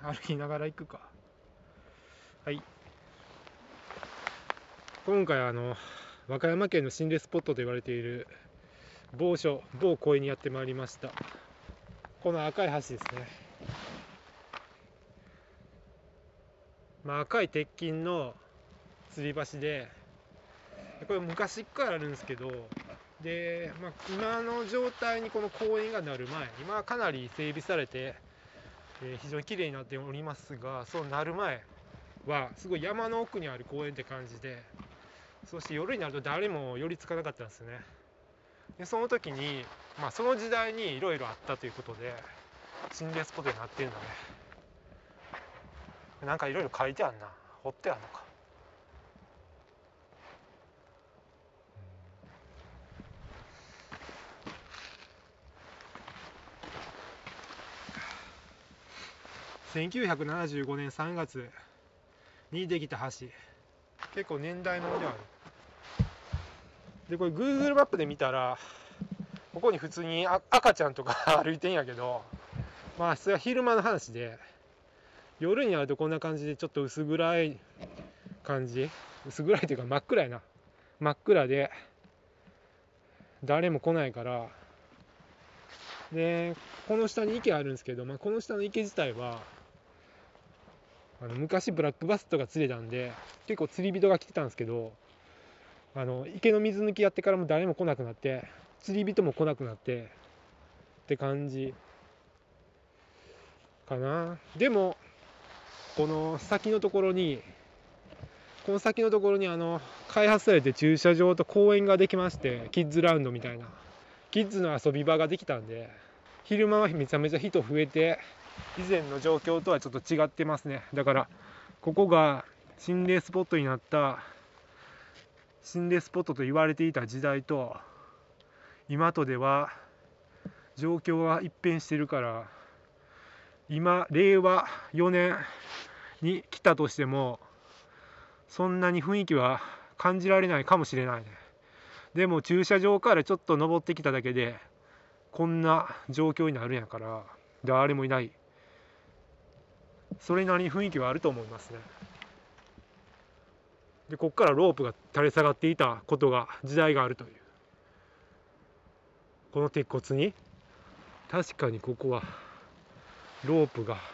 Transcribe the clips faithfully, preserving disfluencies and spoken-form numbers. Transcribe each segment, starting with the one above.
歩きながら行くか。はい、今回はあの和歌山県の心霊スポットと言われている某所某公園にやってまいりました。この赤い橋ですね。まあ、赤い鉄筋の吊り橋で、これ昔からあるんですけど、で、まあ、今の状態にこの公園がなる前、今はかなり整備されて、えー、非常に綺麗になっておりますが、そうなる前はすごい山の奥にある公園って感じで、そして夜になると誰も寄りつかなかったんですね。でその時に、まあ、その時代にいろいろあったということで心霊スポットになってるんだね。なんかいろいろ書いてあるな、掘ってあるのか。せんきゅうひゃくななじゅうごねんさんがつにできた橋、結構年代物ではある。でこれ Google マップで見たらここに普通に赤ちゃんとか歩いてんやけど、まあそれは昼間の話で、夜になるとこんな感じでちょっと薄暗い感じ、薄暗いというか真っ暗やな、真っ暗で誰も来ないから。でこの下に池あるんですけど、まあ、この下の池自体はあの昔ブラックバスとか釣れたんで結構釣り人が来てたんですけど、あの池の水抜きやってからも誰も来なくなって、釣り人も来なくなってって感じかな。でもこの先のところにこの先のところにあの開発されて駐車場と公園ができまして、キッズラウンドみたいなキッズの遊び場ができたんで、昼間はめちゃめちゃ人増えて以前の状況とはちょっと違ってますね。だからここが心霊スポットになった、心霊スポットと言われていた時代と今とでは状況が一変してるから、今れいわよねんに来たとしてもそんなに雰囲気は感じられないかもしれないね。でも駐車場からちょっと登ってきただけでこんな状況になるんやから、誰もいない、それなりに雰囲気はあると思いますね。でここからロープが垂れ下がっていたことが時代があるという、この鉄骨に確かにここはロープが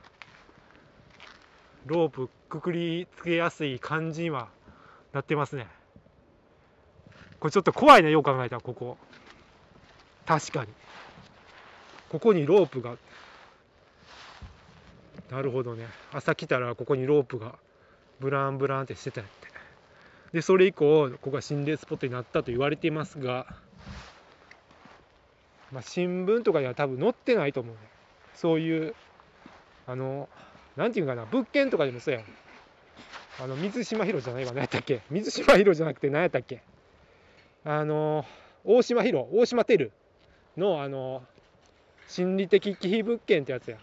ロープくくりつけやすい感じにはなってますね。これちょっと怖いね、よう考えたら。ここ確かにここにロープが、なるほどね、朝来たらここにロープがブランブランってしてたんやって。でそれ以降ここが心霊スポットになったと言われていますが、まあ、新聞とかには多分載ってないと思うね。そういうあのなんていうかな、物件とかでもそうやん。あの水島ヒロじゃないわ、何やったっけ、水島ヒロじゃなくて何やったっけ、あの大島ヒロ大島テルのあの心理的忌避物件ってやつや。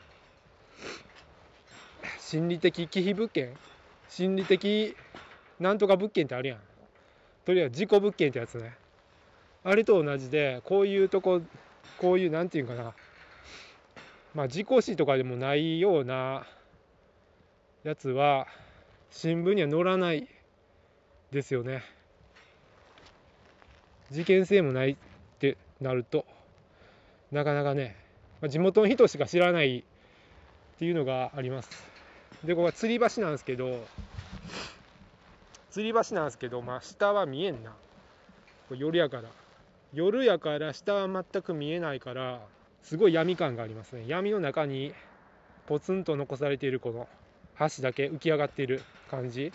心理的忌避物件、心理的なんとか物件ってあるやん。とりあえず事故物件ってやつね。あれと同じで、こういうとこ、こういうなんていうかな、まあ事故死とかでもないようなやつは新聞には載らないですよね。事件性もないってなるとなかなかね、まあ、地元の人しか知らないっていうのがあります。でここは吊り橋なんですけど、吊り橋なんですけど、まあ下は見えんな、夜やから夜やから下は全く見えないから、すごい闇感がありますね。闇の中にポツンと残されているこの橋だけ浮き上がっている感じ。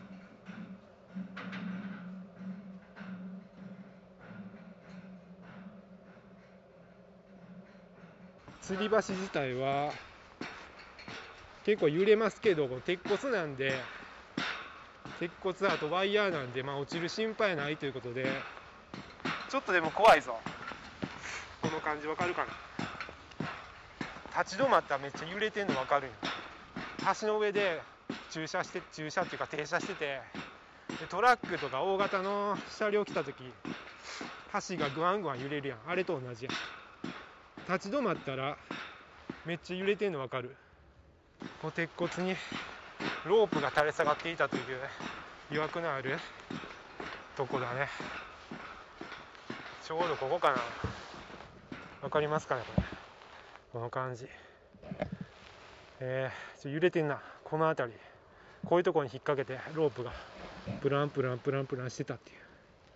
吊り橋自体は結構揺れますけど、鉄骨なんで、鉄骨あとワイヤーなんで、まあ、落ちる心配ないということで、ちょっとでも怖いぞ。この感じわかるかな。立ち止まったらめっちゃ揺れてんのわかるんよ。橋の上で駐車して駐車っていうか停車してて、でトラックとか大型の車両来た時橋がグワングワン揺れるやん。あれと同じやん。立ち止まったらめっちゃ揺れてんのわかる。 こう鉄骨にロープが垂れ下がっていたという疑惑のあるとこだね。ちょうどここかな。わかりますかね、これ。この感じ。えー、ちょ揺れてんな。この辺り。こういうところに引っ掛けてロープがプランプランプランプランしてたっていう。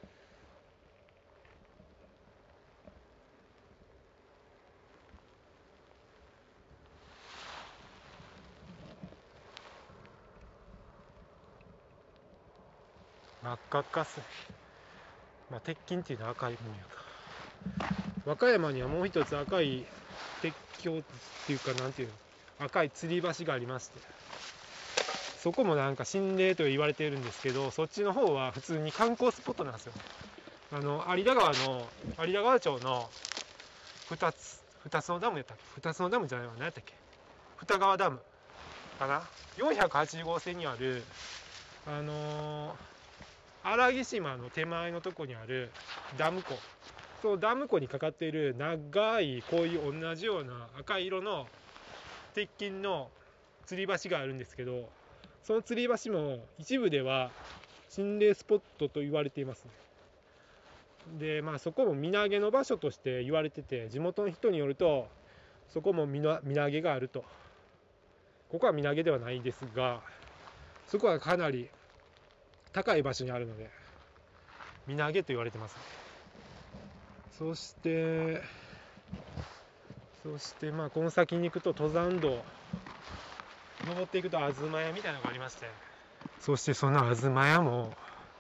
真っ赤っかっすね。まあ、鉄筋っていうのは赤いもんやか。和歌山にはもう一つ赤い鉄橋っていうか、なんていうの、赤い吊り橋がありまして、そこもなんか心霊と言われているんですけど、そっちの方は普通に観光スポットなんですよ。あの有田川の有田川町の二つ二つのダムやったっけ、二つのダムじゃないわ、何やったっけ、二川ダムかな、よんひゃくはちじゅう号線にある、あのー、荒木島の手前のとこにあるダム湖、そのダム湖にかかっている長いこういう同じような赤い色の鉄筋の吊り橋があるんですけど、その吊り橋も一部では心霊スポットと言われていますね。でまあそこも身投げの場所として言われてて、地元の人によるとそこも身投げがあると。ここは身投げではないですが、そこはかなり高い場所にあるので身投げと言われてますね。そしてそしてまあこの先に行くと登山道登っていくと東屋みたいなのがありまして、そしてその東屋も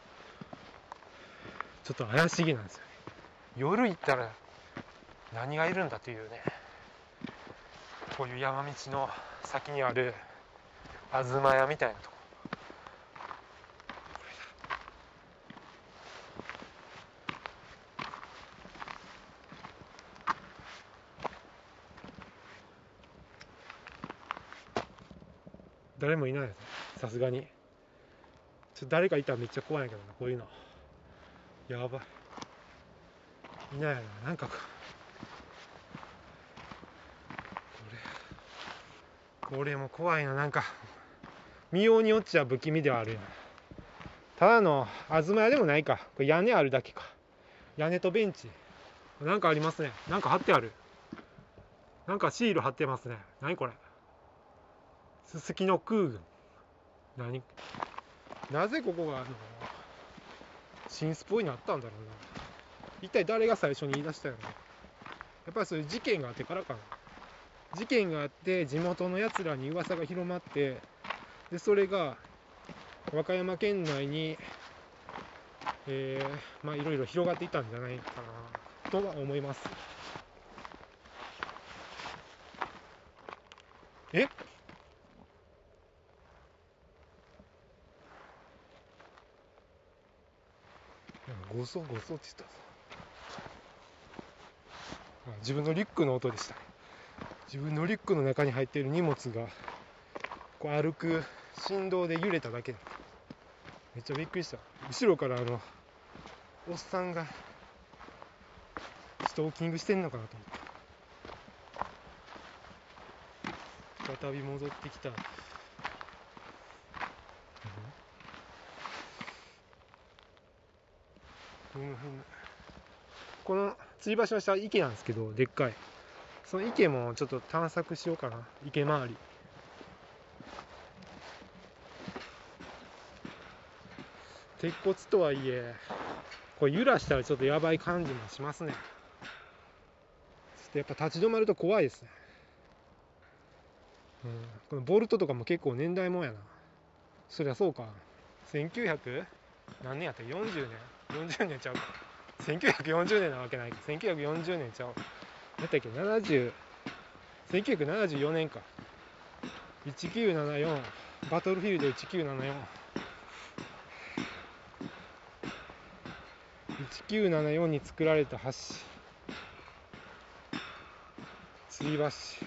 ちょっと怪しげなんですよね。夜行ったら何がいるんだというね。こういう山道の先にある東屋みたいなとこ、誰もいないですね、さすがに。ちょっと誰かいたらめっちゃ怖いんやけどな、こういうのやばい。いないやな、なんかこれこれも怖いな。なんか見ようによっちゃ不気味ではあるよ。ただの東屋でもないか、これ屋根あるだけか。屋根とベンチなんかありますね。なんか貼ってある、なんかシール貼ってますね。何これ、すすきの空軍。何、なぜここがあの新スポになったんだろうな。一体誰が最初に言い出したの。やっぱりそういう事件があってからかな。事件があって地元のやつらに噂が広まって、でそれが和歌山県内に、えー、まあいろいろ広がっていったんじゃないかなとは思います。えゴソゴソって言ったぞ。自分のリュックの音でした。自分のリュックの中に入っている荷物がこう歩く振動で揺れただけだ。めっちゃびっくりした。後ろからあのおっさんがストーキングしてんのかなと思った。再び戻ってきた。ふむふむ。この吊り橋の下は池なんですけど、でっかい。その池もちょっと探索しようかな。池周り。鉄骨とはいえ、これ揺らしたらちょっとやばい感じもしますね。ちょっとやっぱ立ち止まると怖いですね。うん、このボルトとかも結構年代もんやな。そりゃそうか。せんきゅうひゃく何年やったらよんじゅうねん ?よんじゅう 年ちゃうか。せんきゅうひゃくよんじゅうねんなわけないか。せんきゅうひゃくよんじゅうねんちゃう。何やったっけ、ななじゅう、せんきゅうひゃくななじゅうよねんか。せんきゅうひゃくななじゅうよん、バトルフィールドせんきゅうひゃくななじゅうよん。せんきゅうひゃくななじゅうよんに作られた橋、吊り橋。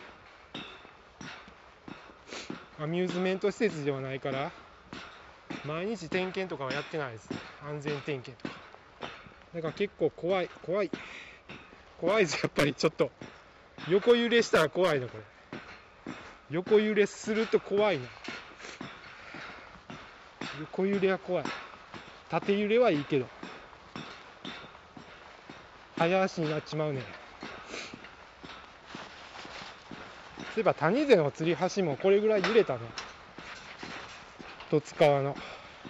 アミューズメント施設ではないから毎日点検とかはやってないです。安全点検とかだから結構怖い怖い怖いです。やっぱりちょっと横揺れしたら怖いなこれ。 横揺れすると怖いな。横揺れは怖い。縦揺れはいいけど早足になっちまうね。そういえば谷瀬の吊り橋もこれぐらい揺れたね。十津川の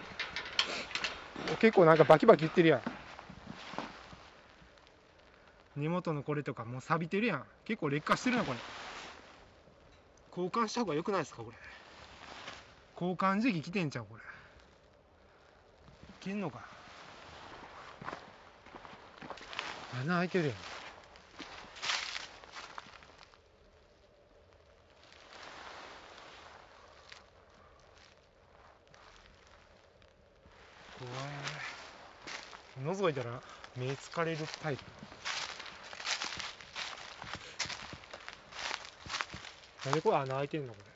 結構なんかバキバキいってるやん。根元のこれとかもう錆びてるやん。結構劣化してるなこれ。交換した方が良くないですかこれ。交換時期来てんちゃうこれ。いけんのか。穴開いてるやん。怖い。覗いたら目疲れるタイプ。なんでこれ穴開いてんのこれ。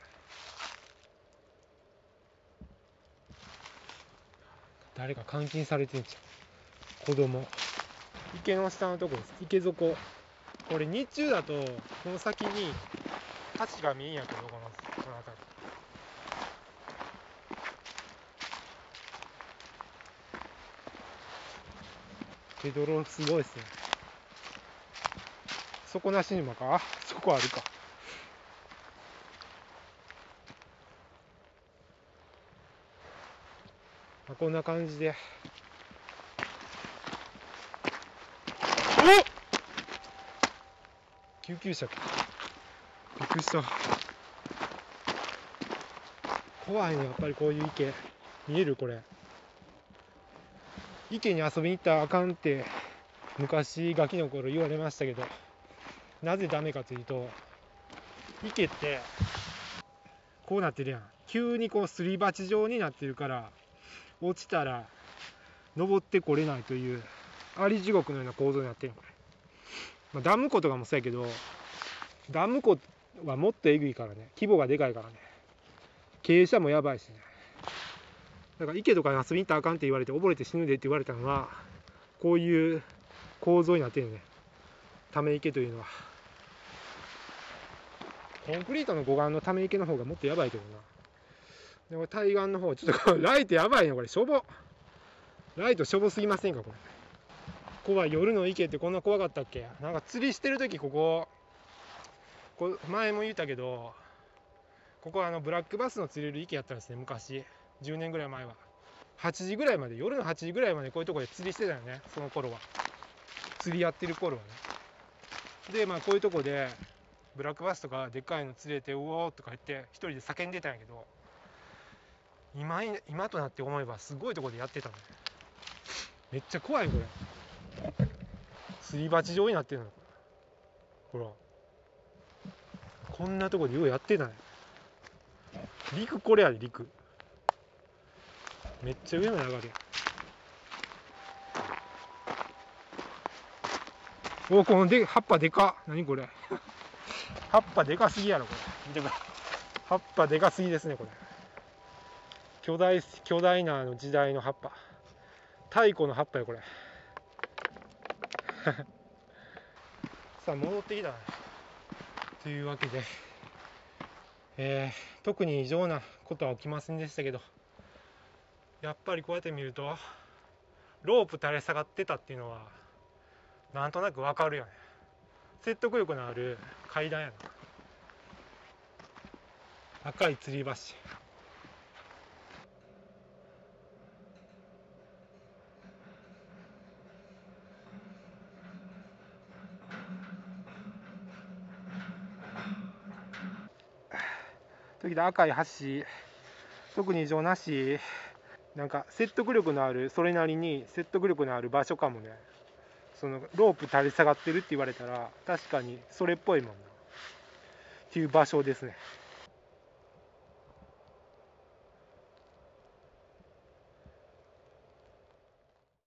誰か監禁されてんじゃん。子供。池の下のとこです。池底。これ日中だとこの先に橋が見えんやけど、このこの辺り。で泥すごいですね。底なし沼か。あそこあるか。まあ、こんな感じで。おっ救急車か。びっくりした。怖いねやっぱりこういう池。見えるこれ。池に遊びに行ったらあかんって昔ガキの頃言われましたけど、なぜダメかというと、池ってこうなってるやん。急にこうすり鉢状になってるから落ちたら登ってこれないというあり地獄のような構造になってるのこれ。まあ、ダム湖とかもそうやけど、ダム湖はもっとえぐいからね。規模がでかいからね。傾斜もやばいしね。だから池とかに遊びに行ったらあかんって言われて溺れて死ぬでって言われたのはこういう構造になってるね。ため池というのは。コンクリートの護岸のため池の方がもっとやばいけどな。でも対岸の方ちょっとライトやばいねこれ。しょぼ。ライトしょぼすぎませんかこれ。怖い。夜の池ってこんな怖かったっけ。なんか釣りしてる時こここ前も言ったけど、ここはあのブラックバスの釣れる池やったんですね昔。じゅうねんぐらい前ははちじぐらいまで、夜のはちじぐらいまでこういうところで釣りしてたよね。その頃は釣りやってる頃はね。でまあこういうとこでブラックバスとかでっかいの釣れてうおーとか言って一人で叫んでたんやけど、今今となって思えばすごいとこでやってたの。めっちゃ怖いこれ。すり鉢状になってるのほら。こんなとこでようやってない。陸これやで陸。めっちゃ上まで上がるやん。おこので葉っぱでかっ。何これ。葉っぱでかすぎやろこれ。見てください。葉っぱでかすぎですねこれ。巨大巨大なあの時代の葉っぱ。太古の葉っぱよこれ。さあ戻ってきたね。というわけで、えー、特に異常なことは起きませんでしたけど、やっぱりこうやって見るとロープ垂れ下がってたっていうのはなんとなくわかるよね。説得力のある階段やな。赤い吊り橋。時々赤い橋、特に異常なし。なんか説得力のある、それなりに説得力のある場所かもね。そのロープ垂れ下がってるって言われたら確かにそれっぽいもんなっていう場所ですね。